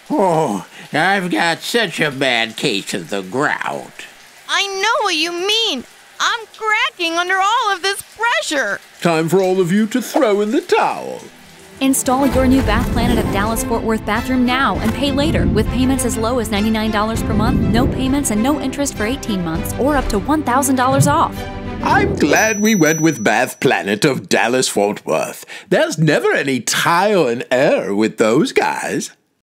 Oh, I've got such a bad case of the grout. I know what you mean. I'm cracking under all of this pressure. Time for all of you to throw in the towel. Install your new Bath Planet at Dallas Fort Worth Bathroom now and pay later with payments as low as $99 per month, no payments and no interest for 18 months, or up to $1,000 off. I'm glad we went with Bath Planet of Dallas Fort Worth. There's never any tile and air with those guys.